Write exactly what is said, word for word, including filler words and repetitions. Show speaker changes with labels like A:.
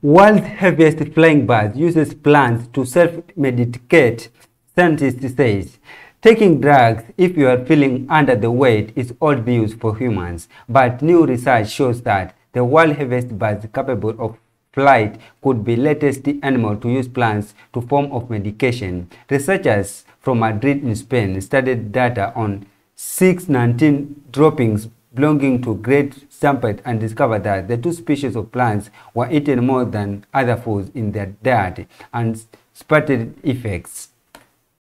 A: World's heaviest flying bird uses plants to self-medicate, scientists say. Taking drugs if you are feeling under the weight is old news for humans, but new research shows that the world's heaviest birds capable of flight could be the latest animal to use plants to form of medication. Researchers from Madrid in Spain studied data on six nineteen droppings belonging to great samples and discovered that the two species of plants were eaten more than other foods in their diet and spotted effects.